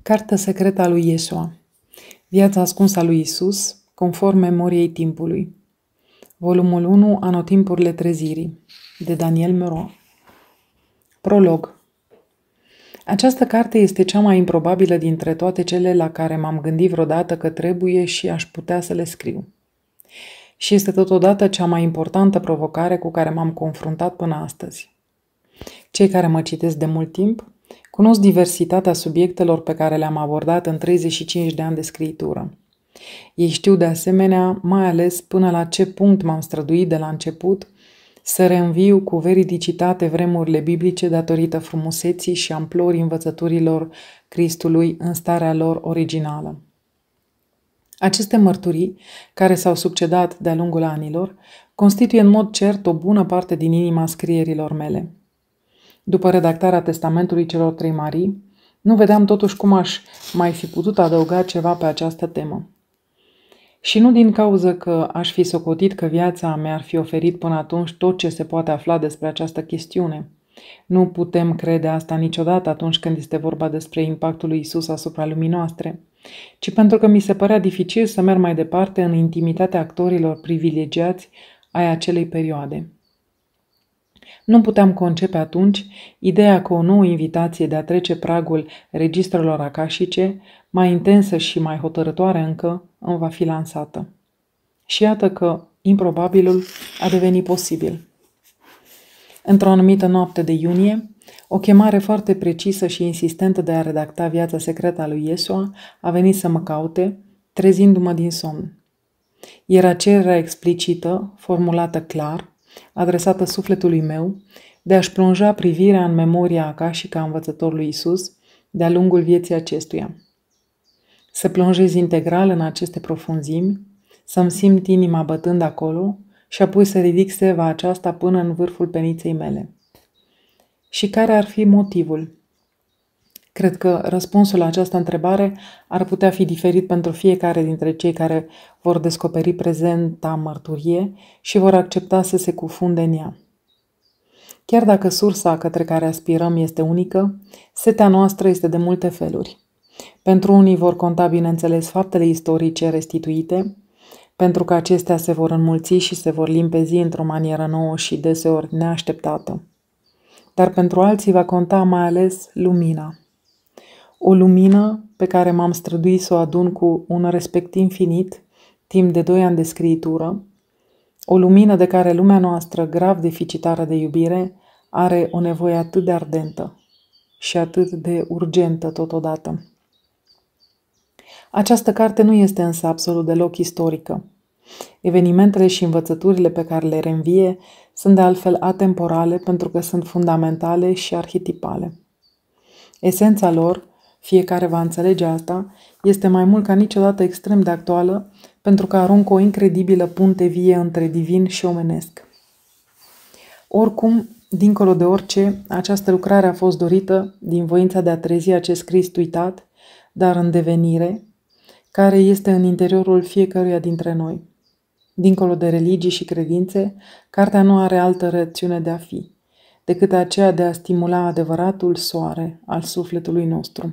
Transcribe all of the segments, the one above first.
Cartea secretă a lui Iesua. Viața ascunsă a lui Isus, conform memoriei timpului. Volumul 1, Anotimpurile trezirii, de Daniel Meroa. Prolog. Această carte este cea mai improbabilă dintre toate cele la care m-am gândit vreodată că trebuie și aș putea să le scriu. Și este totodată cea mai importantă provocare cu care m-am confruntat până astăzi. Cei care mă citesc de mult timp cunosc diversitatea subiectelor pe care le-am abordat în 35 de ani de scriitură. Ei știu de asemenea, mai ales până la ce punct m-am străduit de la început să reînviu cu veridicitate vremurile biblice datorită frumuseții și amplorii învățăturilor Cristului în starea lor originală. Aceste mărturii, care s-au succedat de-a lungul anilor, constituie în mod cert o bună parte din inima scrierilor mele. După redactarea Testamentului celor trei Marii, nu vedeam totuși cum aș mai fi putut adăuga ceva pe această temă. Și nu din cauză că aș fi socotit că viața mi-ar fi oferit până atunci tot ce se poate afla despre această chestiune. Nu putem crede asta niciodată atunci când este vorba despre impactul lui Isus asupra lumii noastre, ci pentru că mi se părea dificil să merg mai departe în intimitatea actorilor privilegiați ai acelei perioade. Nu puteam concepe atunci ideea că o nouă invitație de a trece pragul registrelor acașice, mai intensă și mai hotărătoare încă, îmi va fi lansată. Și iată că improbabilul a devenit posibil. Într-o anumită noapte de iunie, o chemare foarte precisă și insistentă de a redacta viața secretă a lui Iesua a venit să mă caute, trezindu-mă din somn. Era cererea explicită, formulată clar, adresată sufletului meu, de a-și plonja privirea în memoria acașică a învățătorului Isus de-a lungul vieții acestuia. Să plonjez integral în aceste profunzimi, să-mi simt inima bătând acolo și apoi să ridic seva aceasta până în vârful peniței mele. Și care ar fi motivul? Cred că răspunsul la această întrebare ar putea fi diferit pentru fiecare dintre cei care vor descoperi prezenta mărturie și vor accepta să se cufunde în ea. Chiar dacă sursa către care aspirăm este unică, setea noastră este de multe feluri. Pentru unii vor conta, bineînțeles, faptele istorice restituite, pentru că acestea se vor înmulți și se vor limpezi într-o manieră nouă și deseori neașteptată. Dar pentru alții va conta mai ales lumina. O lumină pe care m-am străduit să o adun cu un respect infinit, timp de 2 ani de scriitură, o lumină de care lumea noastră, grav deficitară de iubire, are o nevoie atât de ardentă și atât de urgentă totodată. Această carte nu este însă absolut deloc istorică. Evenimentele și învățăturile pe care le reînvie sunt de altfel atemporale pentru că sunt fundamentale și arhetipale. Esența lor, fiecare va înțelege asta, este mai mult ca niciodată extrem de actuală pentru că aruncă o incredibilă punte vie între divin și omenesc. Oricum, dincolo de orice, această lucrare a fost dorită din voința de a trezi acest Crist uitat, dar în devenire, care este în interiorul fiecăruia dintre noi. Dincolo de religii și credințe, cartea nu are altă rațiune de a fi, decât aceea de a stimula adevăratul soare al sufletului nostru.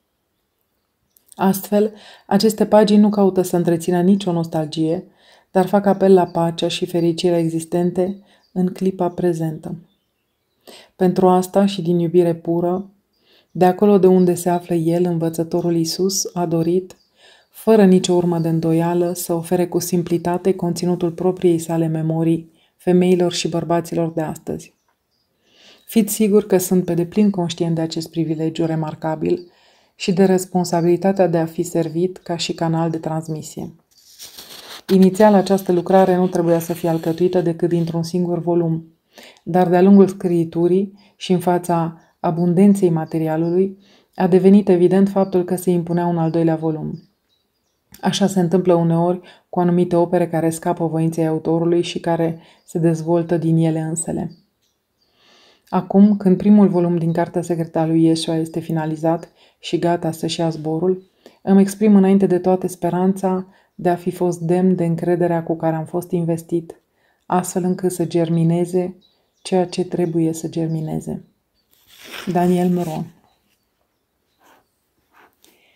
Astfel, aceste pagini nu caută să întrețină nicio nostalgie, dar fac apel la pacea și fericirea existente în clipa prezentă. Pentru asta și din iubire pură, de acolo de unde se află El, învățătorul Isus, a dorit, fără nicio urmă de îndoială, să ofere cu simplitate conținutul propriei sale memorii femeilor și bărbaților de astăzi. Fiți siguri că sunt pe deplin conștient de acest privilegiu remarcabil și de responsabilitatea de a fi servit ca și canal de transmisie. Inițial, această lucrare nu trebuia să fie alcătuită decât dintr-un singur volum, dar de-a lungul scriiturii și în fața abundenței materialului, a devenit evident faptul că se impunea un al doilea volum. Așa se întâmplă uneori cu anumite opere care scapă voinței autorului și care se dezvoltă din ele însele. Acum, când primul volum din Cartea secretă a lui Iesua este finalizat și gata să-și ia zborul, îmi exprim înainte de toate speranța de a fi fost demn de încrederea cu care am fost investit, astfel încât să germineze ceea ce trebuie să germineze. Daniel Meroa.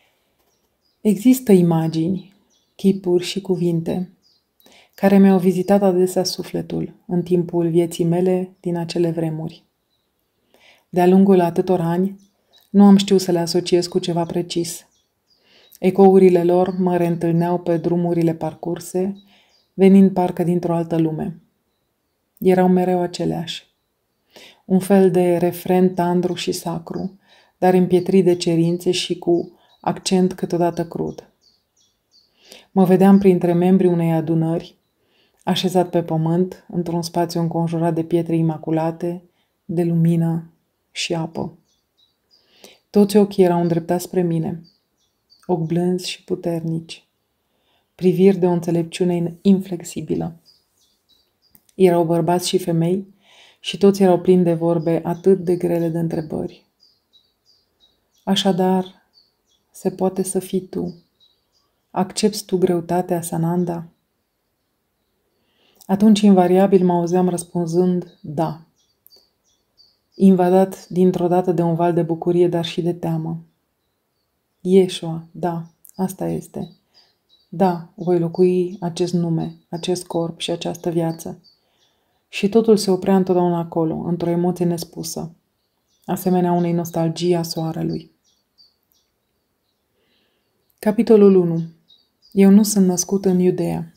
Există imagini, chipuri și cuvinte care mi-au vizitat adesea sufletul în timpul vieții mele din acele vremuri. De-a lungul atâtor ani, nu am știut să le asociez cu ceva precis. Ecourile lor mă reîntâlneau pe drumurile parcurse, venind parcă dintr-o altă lume. Erau mereu aceleași. Un fel de refren tandru și sacru, dar împietrit de cerințe și cu accent câteodată crud. Mă vedeam printre membrii unei adunări, așezat pe pământ, într-un spațiu înconjurat de pietre imaculate, de lumină și apă. Toți ochii erau îndreptați spre mine, ochi blânzi și puternici, priviri de o înțelepciune inflexibilă. Erau bărbați și femei și toți erau plini de vorbe atât de grele de întrebări. Așadar, se poate să fii tu. Accepți tu greutatea, Sananda? Atunci, invariabil, mă auzeam răspunzând da, invadat dintr-o dată de un val de bucurie, dar și de teamă. Yeshua, da, asta este. Da, voi locui acest nume, acest corp și această viață. Și totul se oprea întotdeauna acolo, într-o emoție nespusă, asemenea unei nostalgii a soarelui. Capitolul 1. Eu nu sunt născut în Iudeea.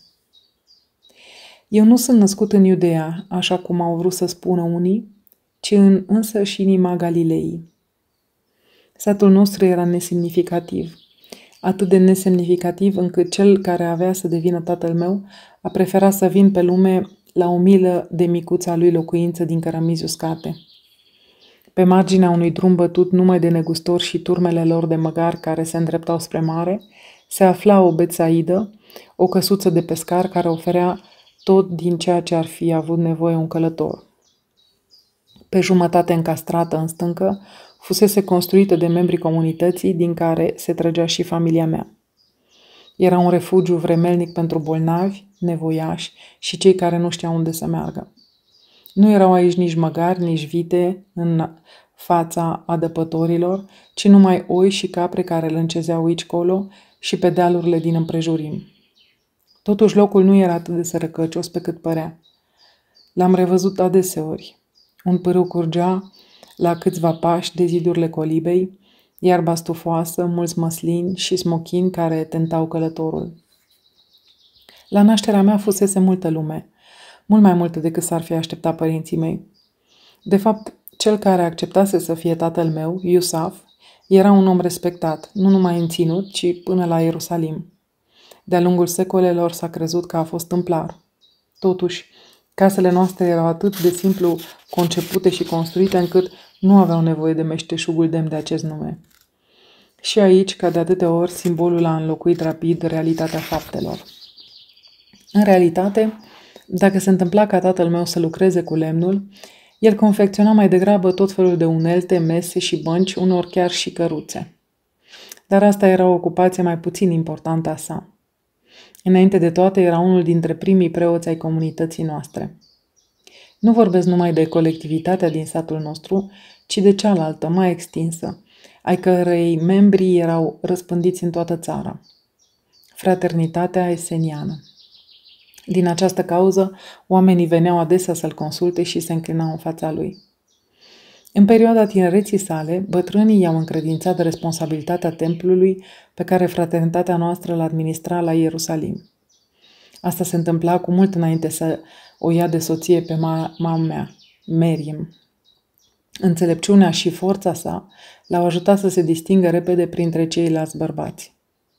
Eu nu sunt născut în Iudeea, așa cum au vrut să spună unii, ci în însăși inima Galilei. Satul nostru era nesemnificativ, atât de nesemnificativ încât cel care avea să devină tatăl meu a preferat să vin pe lume la o milă de micuța lui locuință din cărămizi uscate. Pe marginea unui drum bătut numai de negustori și turmele lor de măgari care se îndreptau spre mare, se afla o Betsaidă, o căsuță de pescar care oferea tot din ceea ce ar fi avut nevoie un călător. Pe jumătate încastrată în stâncă, fusese construită de membrii comunității din care se trăgea și familia mea. Era un refugiu vremelnic pentru bolnavi, nevoiași și cei care nu știau unde să meargă. Nu erau aici nici măgari, nici vite în fața adăpătorilor, ci numai oi și capre care lâncezeau aici-colo și pe dealurile din împrejurim. Totuși locul nu era atât de sărăcăcios pe cât părea. L-am revăzut adeseori. Un pârâu curgea la câțiva pași de zidurile colibei, iarba stufoasă, mulți măslini și smochini care tentau călătorul. La nașterea mea fusese multă lume, mult mai multă decât s-ar fi așteptat părinții mei. De fapt, cel care acceptase să fie tatăl meu, Iusaf, era un om respectat, nu numai în ținut, ci până la Ierusalim. De-a lungul secolelor s-a crezut că a fost tâmplar. Totuși, casele noastre erau atât de simplu concepute și construite încât nu aveau nevoie de meșteșugul demn de acest nume. Și aici, ca de atâtea ori, simbolul a înlocuit rapid realitatea faptelor. În realitate, dacă se întâmpla ca tatăl meu să lucreze cu lemnul, el confecționa mai degrabă tot felul de unelte, mese și bănci, unor chiar și căruțe. Dar asta era o ocupație mai puțin importantă a sa. Înainte de toate, era unul dintre primii preoți ai comunității noastre. Nu vorbesc numai de colectivitatea din satul nostru, ci de cealaltă, mai extinsă, ai cărei membrii erau răspândiți în toată țara. Fraternitatea eseniană. Din această cauză, oamenii veneau adesea să-l consulte și se înclinau în fața lui. În perioada tinereții sale, bătrânii i-au încredințat responsabilitatea templului pe care fraternitatea noastră îl administra la Ierusalim. Asta se întâmpla cu mult înainte să o ia de soție pe mama mea, Miriam. Înțelepciunea și forța sa l-au ajutat să se distingă repede printre ceilalți bărbați.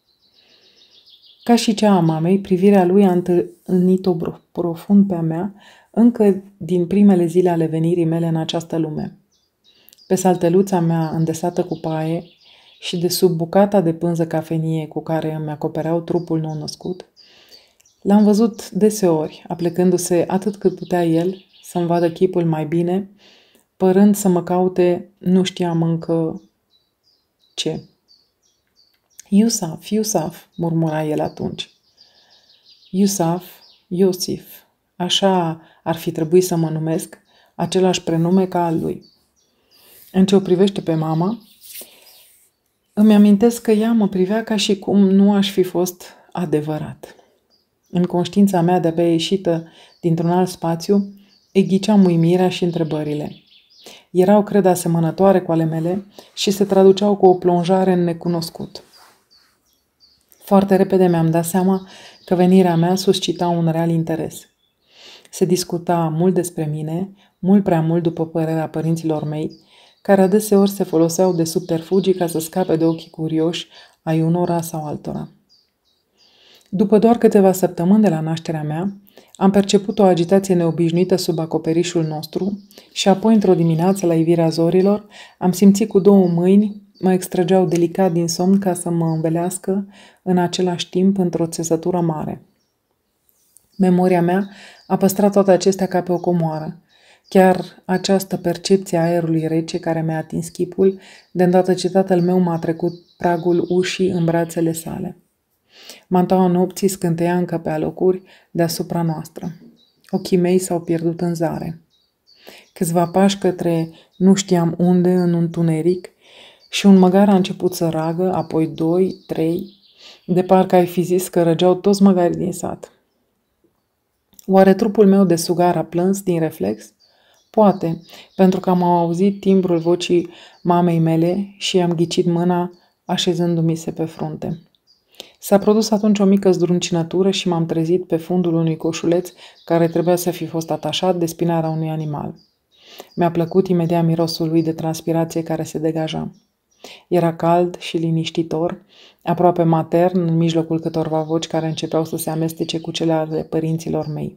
Ca și cea a mamei, privirea lui a întâlnit-o profund pe a mea încă din primele zile ale venirii mele în această lume. Pe salteluța mea îndesată cu paie și de sub bucata de pânză cafenie cu care îmi acopereau trupul nou-născut, l-am văzut deseori, aplecându-se atât cât putea el să-mi vadă chipul mai bine, părând să mă caute, nu știam încă ce. Iusaf, Iusaf, murmura el atunci. Iusaf, Iosif, așa ar fi trebuit să mă numesc, același prenume ca al lui. În ce o privește pe mama, Îmi amintesc că ea mă privea ca și cum nu aș fi fost adevărat. În conștiința mea de-abia ieșită dintr-un alt spațiu, îi ghiceam uimirea și întrebările. Erau, cred, asemănătoare cu ale mele și se traduceau cu o plonjare în necunoscut. Foarte repede mi-am dat seama că venirea mea suscita un real interes. Se discuta mult despre mine, mult prea mult după părerea părinților mei, care adeseori se foloseau de subterfugii ca să scape de ochii curioși ai unora sau altora. După doar câteva săptămâni de la nașterea mea, am perceput o agitație neobișnuită sub acoperișul nostru și apoi, într-o dimineață, la ivirea zorilor, am simțit cu două mâini mă extrageau delicat din somn ca să mă învelească în același timp într-o țesătură mare. Memoria mea a păstrat toate acestea ca pe o comoară. Chiar această percepție a aerului rece care mi-a atins chipul, de îndată ce tatăl meu m-a trecut pragul ușii în brațele sale. Mantaua nopții scânteia încă pe alocuri deasupra noastră. Ochii mei s-au pierdut în zare. Câțiva pași către nu știam unde în întuneric și un măgar a început să ragă, apoi 2, 3, de parcă ai fi zis că răgeau toți măgarii din sat. Oare trupul meu de sugar a plâns din reflex? Poate, pentru că am auzit timbrul vocii mamei mele și i-am ghicit mâna așezându-mi se pe frunte. S-a produs atunci o mică zdruncinătură și m-am trezit pe fundul unui coșuleț care trebuia să fi fost atașat de spinarea unui animal. Mi-a plăcut imediat mirosul lui de transpirație care se degaja. Era cald și liniștitor, aproape matern, în mijlocul câtorva voci care începeau să se amestece cu cele ale părinților mei.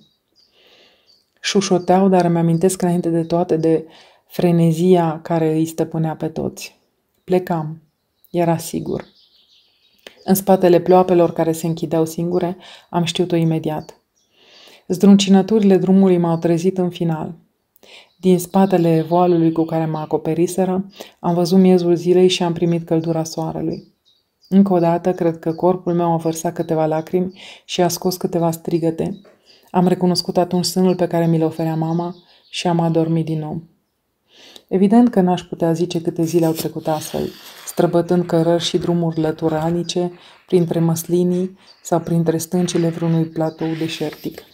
Șușoteau, dar îmi amintesc înainte de toate de frenezia care îi stăpânea pe toți. Plecam. Era sigur. În spatele ploapelor care se închideau singure, am știut-o imediat. Zdruncinăturile drumului m-au trezit în final. Din spatele voalului cu care mă acoperiseră, am văzut miezul zilei și am primit căldura soarelui. Încă o dată, cred că corpul meu a vărsat câteva lacrimi și a scos câteva strigăte. Am recunoscut atunci sânul pe care mi l oferea mama și am adormit din nou. Evident că n-aș putea zice câte zile au trecut astfel, străbătând cărări și drumuri lăturanice, printre măslinii sau printre stâncile vreunui platou deșertic.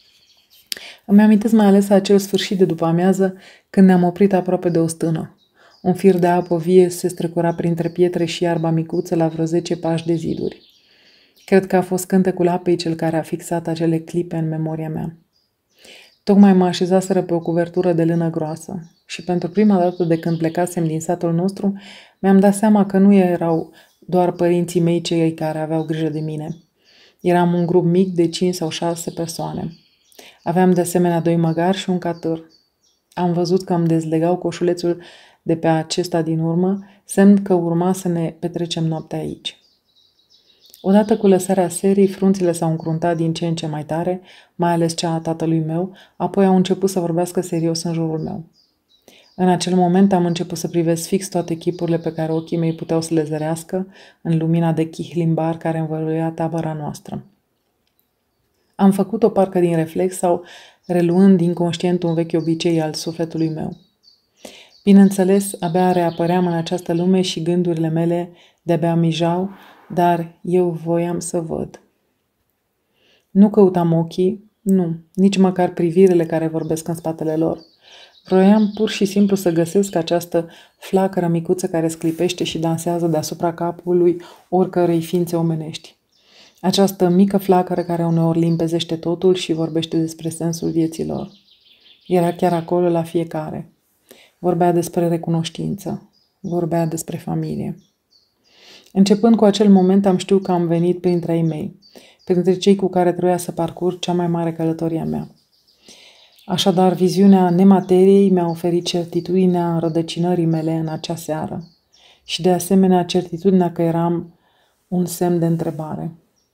Îmi amintesc mai ales acel sfârșit de după amiază când ne-am oprit aproape de o stână. Un fir de apă vie se strecura printre pietre și iarba micuță la vreo 10 pași de ziduri. Cred că a fost cântecul apei cel care a fixat acele clipe în memoria mea. Tocmai mă așezaseră pe o cuvertură de lână groasă și pentru prima dată de când plecasem din satul nostru, mi-am dat seama că nu erau doar părinții mei cei care aveau grijă de mine. Eram un grup mic de 5 sau 6 persoane. Aveam de asemenea 2 măgari și un catâr. Am văzut că îmi dezlegau coșulețul de pe acesta din urmă, semn că urma să ne petrecem noaptea aici. Odată cu lăsarea serii, frunțile s-au încruntat din ce în ce mai tare, mai ales cea a tatălui meu, apoi au început să vorbească serios în jurul meu. În acel moment am început să privesc fix toate chipurile pe care ochii mei puteau să le zărească în lumina de chihlimbar care învăluia tabăra noastră. Am făcut-o parcă din reflex sau reluând inconștient un vechi obicei al sufletului meu. Bineînțeles, abia reapăream în această lume și gândurile mele de-abia mijau, dar eu voiam să văd. Nu căutam ochii, nu, nici măcar privirile care vorbesc în spatele lor. Vroiam pur și simplu să găsesc această flacără micuță care sclipește și dansează deasupra capului oricărei ființe omenești. Această mică flacără care uneori limpezește totul și vorbește despre sensul vieții lor. Era chiar acolo la fiecare. Vorbea despre recunoștință. Vorbea despre familie. Începând cu acel moment am știut că am venit printre ei mei, printre cei cu care trebuia să parcurg cea mai mare călătorie a mea. Așadar, viziunea nemateriei mi-a oferit certitudinea înrădăcinării mele în acea seară și de asemenea certitudinea că eram un semn de întrebare.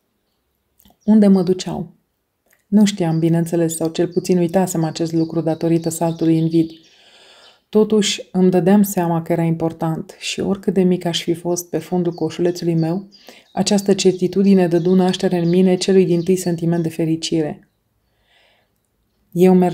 Unde mă duceau? Nu știam, bineînțeles, sau cel puțin uitasem acest lucru datorită saltului în vid. Totuși îmi dădeam seama că era important și oricât de mic aș fi fost pe fundul coșulețului meu, această certitudine dădu naștere în mine celui dintâi sentiment de fericire.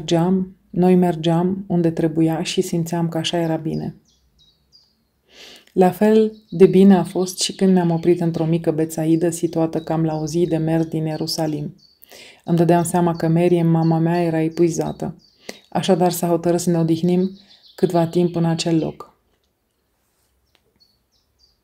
Noi mergeam unde trebuia și simțeam că așa era bine. La fel de bine a fost și când ne-am oprit într-o mică Betsaidă situată cam la o zi de mers din Ierusalim. Îmi dădeam seama că Miriam, mama mea, era epuizată. Așadar s-a hotărât să ne odihnim câtva timp în acel loc.